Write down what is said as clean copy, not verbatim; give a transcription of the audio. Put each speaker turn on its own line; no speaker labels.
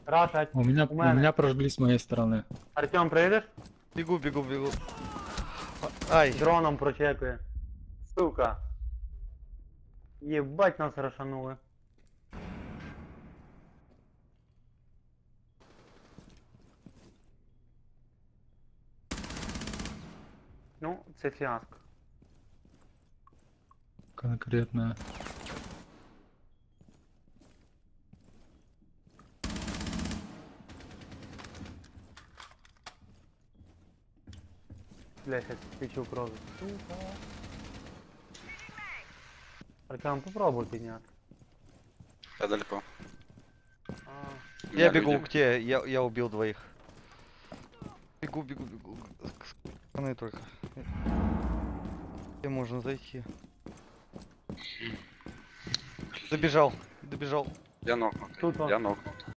Рашать.
У меня прожгли с моей стороны.
Артем, приїдеш?
Бегу, бегу, бегу. Ай,
Дроном прочекує. Сука. Єбать нас рашанули. Ну, це фіаско.
Конкретно.
Блять, я спічу крові. Сука. Артем, попробуй підняти.
Я далеко.
А,
я
Меня
бегу
люди.
к тебе, я убил двоих. Бегу, бегу, бегу. Сканы только. Где можно зайти? Добежал, добежал.
Я нокнутый.
Тут он.
Я нокнут.